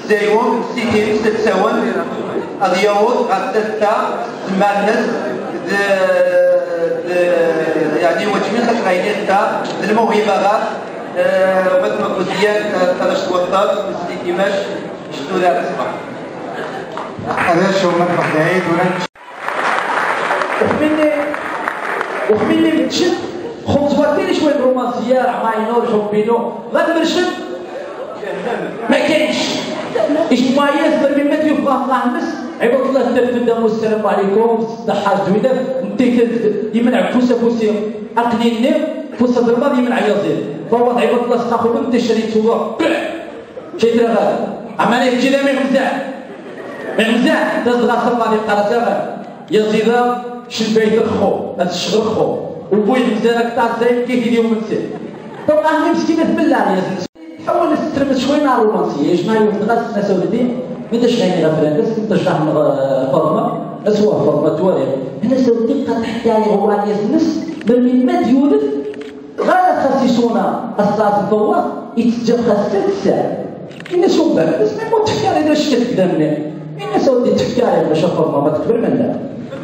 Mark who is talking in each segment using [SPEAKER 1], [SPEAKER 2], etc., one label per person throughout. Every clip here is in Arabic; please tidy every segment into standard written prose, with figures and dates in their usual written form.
[SPEAKER 1] زيون سيتين ستساون أضياوت غتستا المعنس يعني وجمين خشغيني تا الموهبة غا مثل ما قلت ديال ثلاث وطات سيتي ماش شتو لا تصبح
[SPEAKER 2] هذا شو مطبخ بعيد
[SPEAKER 3] وخميني بتشد خطوتين شويه رومانسيه عماينور حبينو غنمرشد ما كاينش اجتماعيات برميمات يبقى نعمس عباد الله تبدا السلام عليكم صحه زوينه انت يمنع فوسا فوسي اقنيني فوسا ضربه يمنع يزيد فوض عباد الله تاخذ انت شريت هو شي ترى غاد عمالك كذا ما مزاح تزغى صفاني قرصه يزيد شنبيت الخو هاد الشغل خو وبوي مزالك تاع زين كيف اليوم مسير طبعا هي مسكينه بالله يا زين حاول نسترمت شويه مع الرومانسيه جماعه يوفقنا الناس ولدي ما داش غير غفلانس تشرح فورما اسوا فورما توالي هنا سودي قد تحكي عليه هو على الناس من ما يولد غير خاصيسونا الصاص الضوء يتجاب خاص 3 ساعات الناس شو بالك الناس ما يموت تفكر اذا شكت كذا مني الناس ودي تفكر باش فورما ما تكبر منها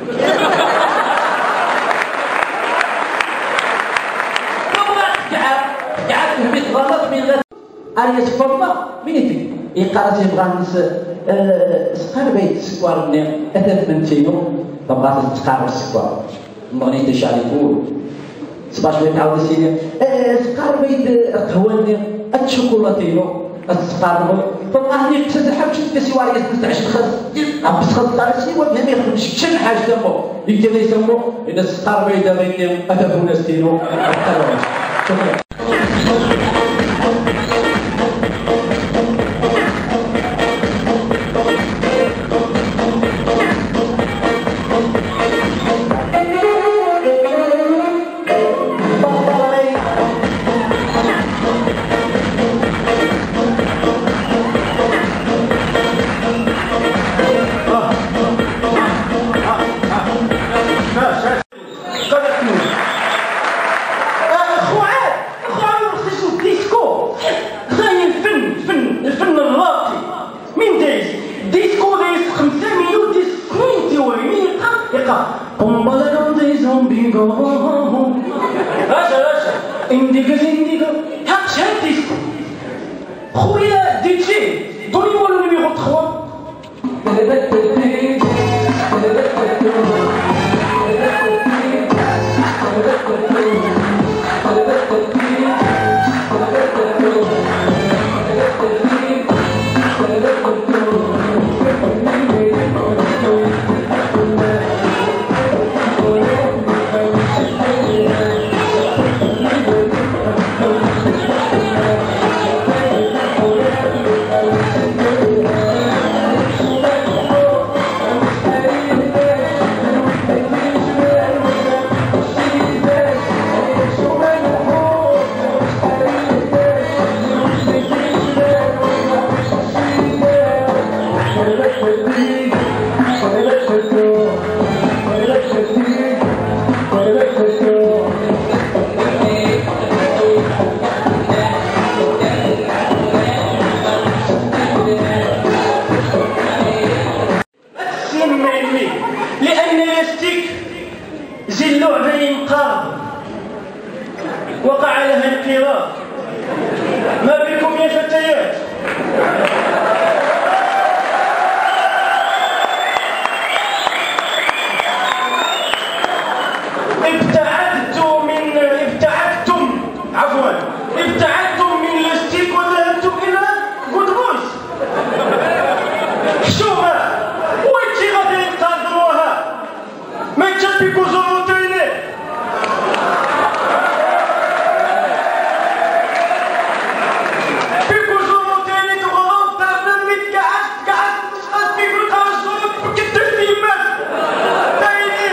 [SPEAKER 3] غلط من غير أريد فورما مينيتي يقارس يبغى نس سكر بيت سكوار مني أثر من تينو تبغى تسكر السكوار مغني تشعل يقول صباح شوية تعاود سيدي سكر بيت قهوة الشوكولاتينو السكر طبعا هني تسحب شو تسوي على يسمع عشان خلاص عم بتخلط على شيء وما يخدمش شن حاجة دمو يمكن يسموه إذا السكر بيت بيني أثر من ستينو شكرا
[SPEAKER 4] indigo حق شحال ديسكو خويا دي جي دوني مو لو نيميرو 20% لأن يستيك اللعبة ينقاض وقع لها انقراض. ما بكم يا فتيات؟ ابتعدتم من الاستيك وذهبتم إلى قدبوس. حشومة وانتي غادي تنقذوها ما تشبكوا زروتيني. بيكو زروتيني تغرب دارنا ميت قعد تشغل بيكو القرش زروت كتر فيمات دايرين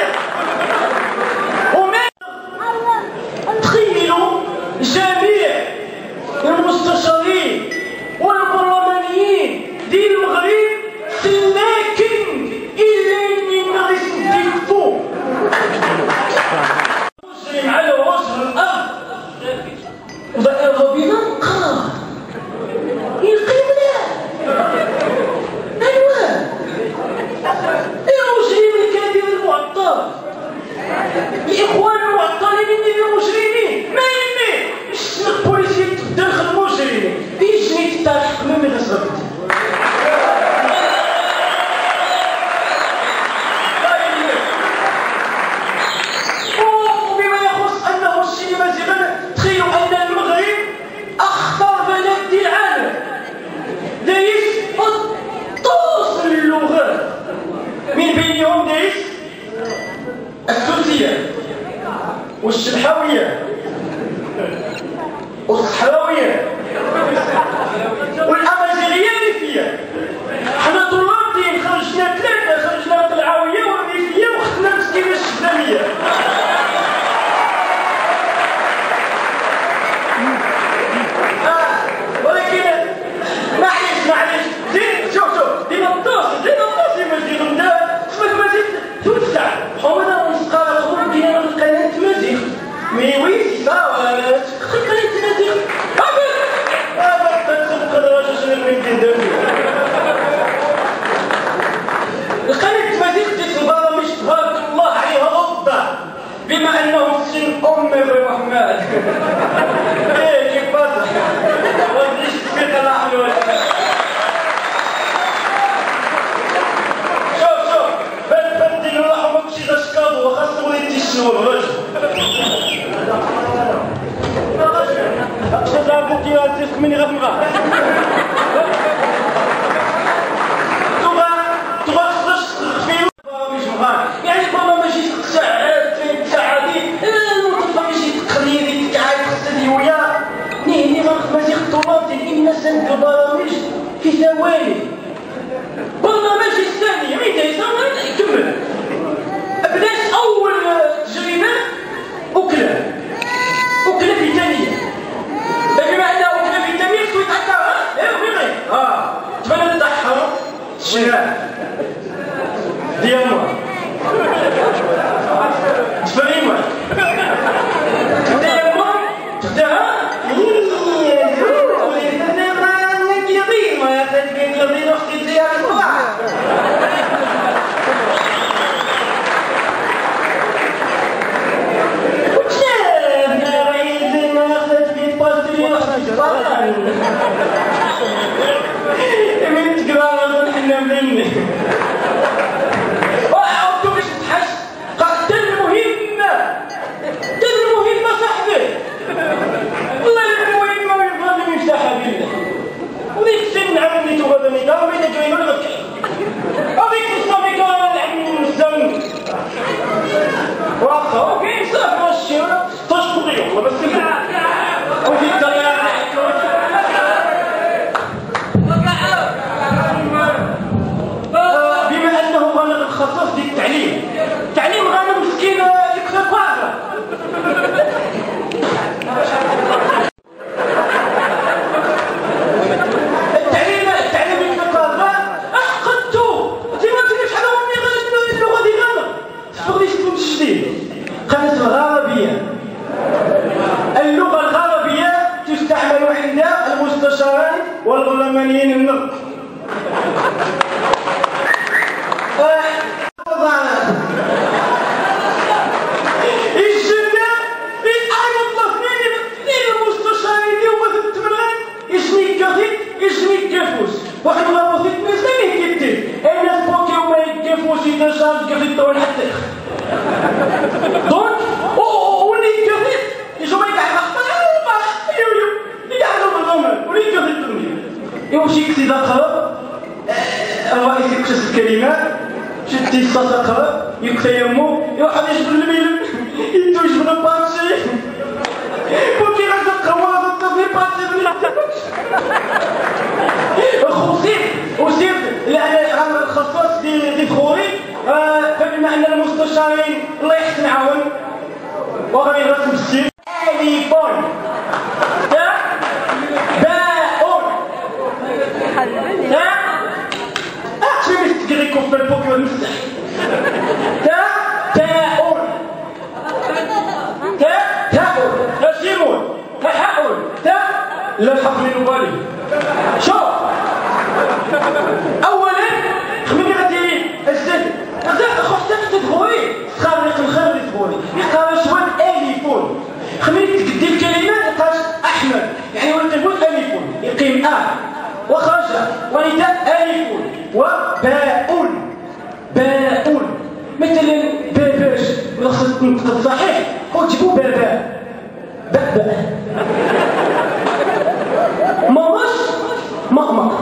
[SPEAKER 4] ومين تخيلوا جميع المستشارين والبرلمانيين ديال المغرب ساكن إلا من غير ديكفو مسلم على وجه الأرض ضرب بنا نقار يقيم له والشبحاوية والصحراوية والأمازيغية الريفية. حنا طلاب دين خرجنا ثلاثة، خرجنا القلعاوية والريفية وخدنا مسكينة الشبلانية. ولكن معليش زين شوف ديما الطاسي مزيغ نبدا سمك مزيغ توسع حومنا ونسقى الخضر كاينه القناة مزيغ وي سا قناة مزيغ تدخل الراجل شنو من كندير القناة مزيغ تيسو برامج تبارك الله عليها غضة بما انه سن محمد كيف بطل وديش تفيق الأحلى شوف بدي نروح ومكشي تشكاض وخاصة وليدي الشنور رجل أقصد أبوك يا تيسك مني غفمغا تبغى خصوص تخفيو مش مغان يعني ماما ماشي ساعات ساعاتي المطلقة ماشي تقريري تقعد خصدي ويا ني ماشي الطلاب ديال الناس نديرو برامج في ثواني. برنامج الثاني عيد يكمل بدات اول تجربه اكله في ثانيه بما انه اكله في ثانيه خصو يتعكر تبان الضحى الشراء ديالنا تفريمه اللغة الغربية تستعمل عند المستشارين والبرلمانيين النطق. يمشي كتي دقة الرئيس يكتشف الكلمات شتي الصدقة يكتيمو يوحد يجبر الميلم يدو يجبر الباتشي وكي رزق قواد الطفل باتشي وسيب لأن الخصاص دي خوري فبما أن المستشارين الله يحسن عون وغني رسم السيب آليفون في البوكيو المسح تاؤل تسيمون تحاول لا الحق من بالي شوف اولا خميني غادي الزد هذا خصك تدخلي خارق الخير تدخلي يقرا شويه اليفون خميني تقدي الكلمات تقاش احمد يعني وانت تقول اليفون يقيم وخرج ونداء اليفون وباء مثلا باباش خصك تنطق صحيح وتجيبو بابا ماماش ماما.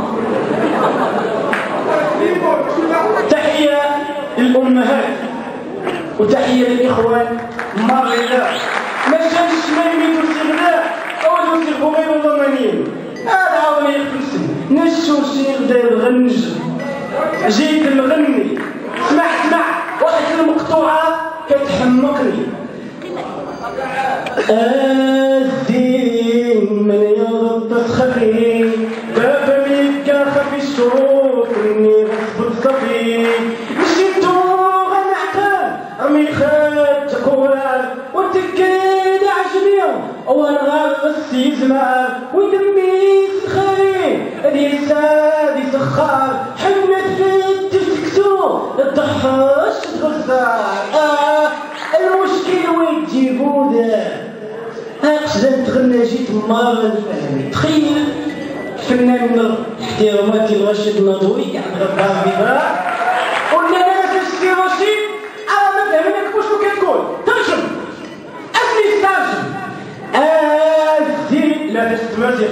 [SPEAKER 4] تحية للأمهات وتحية للإخوان مرة الدين من يضب تسخفي بابا ميكا خفي الشروط مني غصب صفي مشيتو غنعقل رمي خد كورال وتكيد عجبيو وانا غاصي زمان ودمي سخاري هذه سادي سخار حملت في التسكتو الضحاش تغزار المشكل وين تجيبو دار اقصد تغنى جيت مرة الفهمي تخيل فنان من احتراماتي الرشيد النضوي قاعد غبار بيضاء قلنا ناس السي رشيد انا ما فهمناك واش كتقول ترجم اسمي الترجم الزين لا تستمزق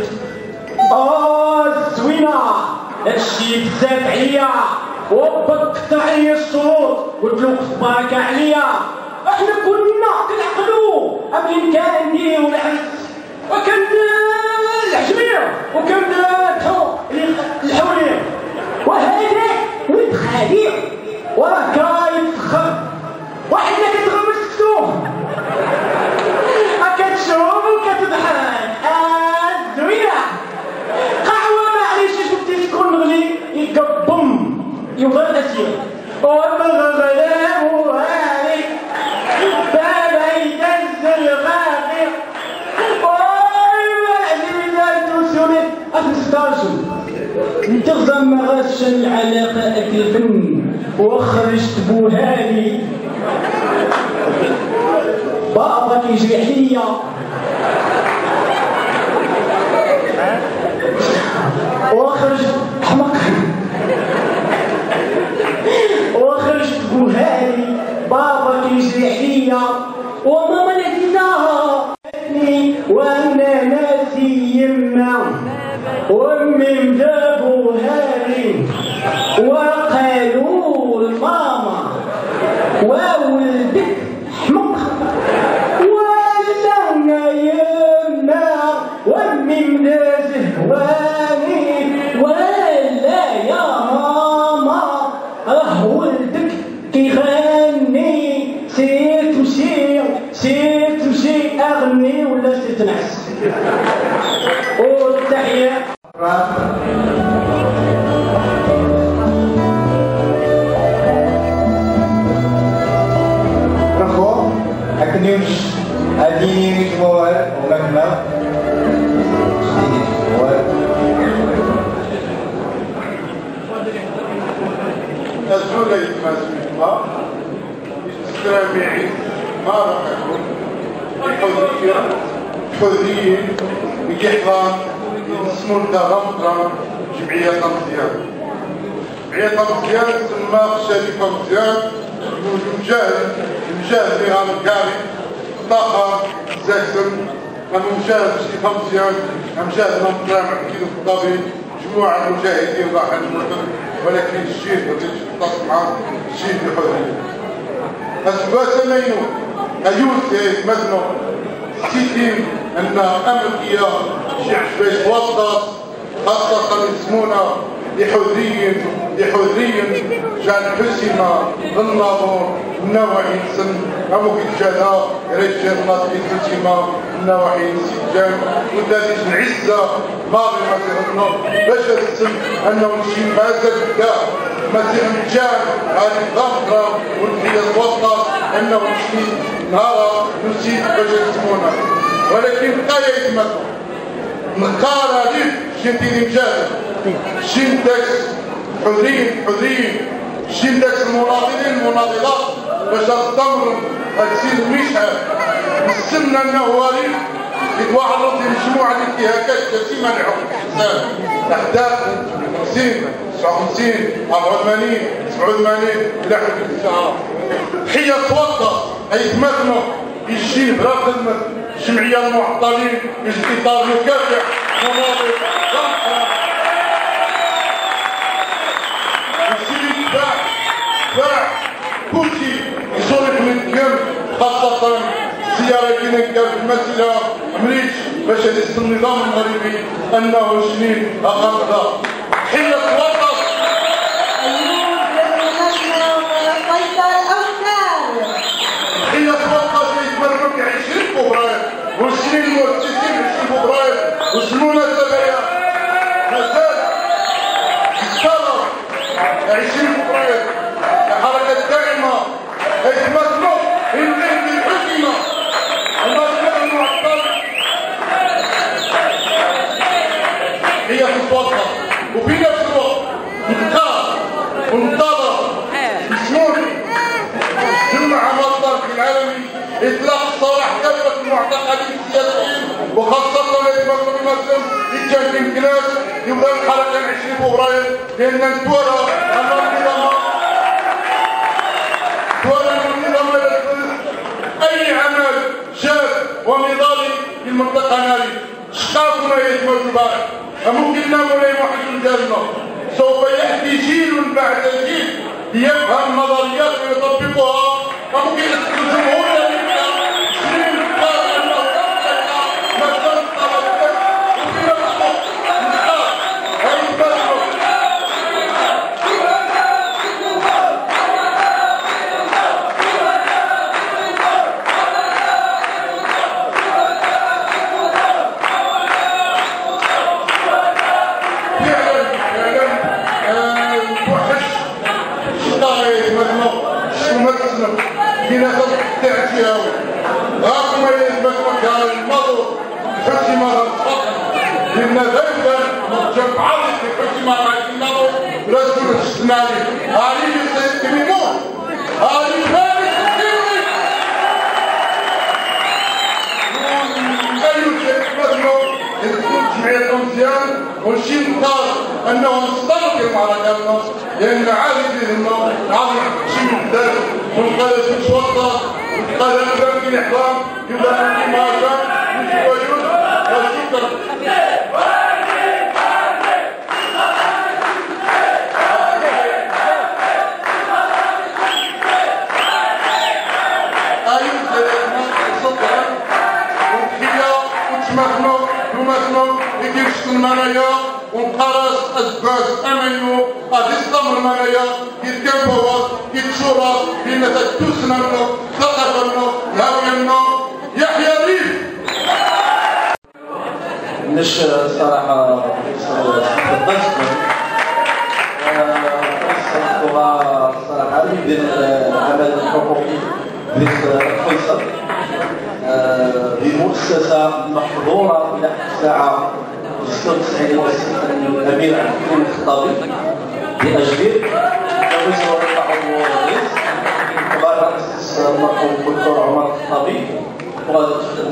[SPEAKER 4] الزوينة هادشي بزاف عليا وبقطعي الشروط قلت له خبارك عليا احنا كنا كنعقلوا امين كان نديرو العرس وكان العجميه وكان الحوريه وهذا ولد خالي وراه كيتفخر وحنا كتغمس كتوب كتشوف وكتضحك الزوينه قهوه معليش شفتي تكون مغلي يقبم يبغى الاسير وما غلاه وهاني بابا ينزل غافر وما عزيزة توسوني أتسترجم انتظم مغش العلاقة الفن وخرجت بوهاني بابا كيجري عليا وخرجت حمق وخرجت بوهاني بابا كيجري عليا وماما نسيناها وانا ناسي يما وامي مجابوها لي وقالوا لماما وولدك حمق ولا يما وامي مزهواني ولا يا ماما راه ولدك كيغني سير تمشي اغني ولا سير تنعس والتحيه
[SPEAKER 2] Bravo, aqui temos a Dini Lisboa, o Magna. Dini Lisboa.
[SPEAKER 5] الزولة يتمازمها السلامعي ما راح يكون حذيين بكحضان يسمون غمضان جمعية مزيان. جمعية مزيان تسمى شركة مزيان المجاهد اللي غام الكاري طاقة زاكسن المجاهد شركة مزيان المجاهد مطلع كيلو في الطبيب مجموعة المجاهدين راح المدن ولكن الشيء اللي تصنع الشيء بحذيين. أسبوع سمينو أيوت مثلا سيتين أن أمريكية شعب باش توضط خاصة يسمونا لحذريين جان حسيمة النظر النواحي سن أموكي جادا رجال ناطقين حسيمة النواحي سجان وداليش العزة باغي مثلا باش السن أنه شي مازال بدا مثلا جان هذه الضمطرة والفيا توضط أنه شي نهار نسيت باش يسمونا ولكن قاية يتمثل نقارا ليك شنتيني مجاهد شنتكس حذرين شنتكس المناضلات باش تضمن هالسيد المشهد السنة النواري يتوعرض لمجموعة الانتهاكات كثيرة لحقوق الإنسان أحداث 50 59 84 87 إلى حد الساعة حية توضى أي يتمثلوا يجي بلا خدمة الجمعية المعطلين يجي إطار مكافح مناضل باع كلشي يصرف من الكم خاصة السيارة كي نلقى في المسألة مليش باش يحس النظام المغربي أنه جنين أقامها حية توقف حية توقف يتمرمك 20 فبراير وش المناسبة يا مازال الطلب 20 فبراير الحركة الداعمة يتمثلوا الليل بالحكمة المركز المعطل هي تتوقف وفي نفس الوقت نختار وننتظر بشمول جمع مصدر العالمي اطلاق الصراح كافة المعتقلين السياسيين وخاصة يتمثلوا المسلم يتجاهل كلاس يبدا الحركة 20 فبراير لأن نتورى أن النظام أي عمل شاذ ونضالي في المنطقة هذه شقاقنا يتمثل البارح فممكن مولاي محمد الجازمة سوف يأتي جيل بعد جيل ليفهم النظريات ويطبقها فممكن الجمهور في نفس التعزية رغم يثبت كان المرء حسم الفقر لأن ذلك مرجع عظيم حسم المرء رسول السنالي هذه يستلمون هذه ثاني تسليمي أي شيء مثله إذا كنت جمعية أمسيان والشيء مختار أنه نستمر في معركتنا لأن عادي بهم عظيم شيء مختلف ونقدر نتوقع ونقدر نبدا في الاحترام يبدا في مهاجم وجود وشكرا المنايا ونقرص أسباس أمنو أدستم المنايا يتكبوا يتشورا لأن تدوسنا ثقفنا هاوينا يحيى الريف
[SPEAKER 3] مش صراحة صراحة يدير العمل الحقوقي في فيصل بمؤسسة محظورة إلى الساعة 96 الأمير عبد الكريم الخطابي بأجدير رئيس عضو الرئيس كبار رئيس المرحوم الدكتور عمر الخطابي وغادي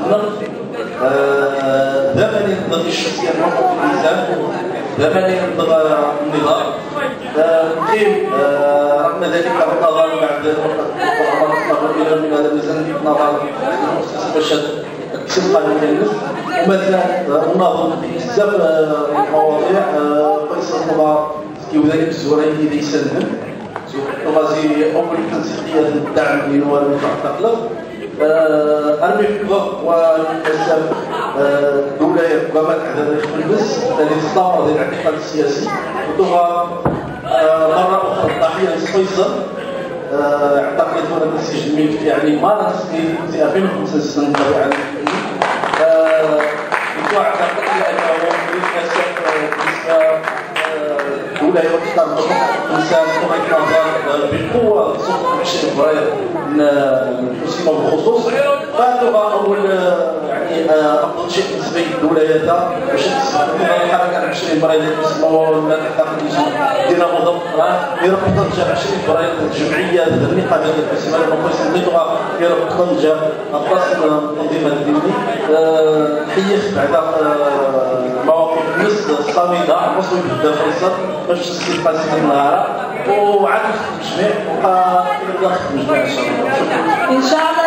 [SPEAKER 3] دائما ينبغي الشخصية المرحوم في الميزان دائما ينبغي النظام نقيم رغم ذلك النظر بعد الدكتور عمر الخطابي إلى من هذا الميزان نظر باش تبقى الناس ومازال نناظر في بزاف المواضيع فيصل هو كذلك الزهري اللي يسلم وغازي اول تنسيقيه الدعم اللي هو المعتقل ارمي في الوقت ونسب الولايه وقامت على الخبز الذي تطور الاعتقال السياسي وتوها مره اخرى الضحيه فيصل اعتقلت هنا في السجن الملكي يعني مارس في 2005 سنه طبيعه واعتقد انه للاسف بالنسبه الولايه والحكام الانسان طرق نظر بقوه سلطه 20 فبراير المسلمه بالخصوص فهذا اول يعني افضل شيء بالنسبه للولايات باش تستخدم الحركه 20 فبراير المسلمه ولا تعتقد دينا منظمه يربط طنجه 20 فبراير الجمعيه النقابه المسلمه المقصود منها يربط طنجه الرأس التنظيم الديني حيخ بعد مواقف النص الصامده المصري بدا فيصل باش تسلم قاسم النهار وعاد الجميع وبقى الى داخل الجميع ان شاء الله.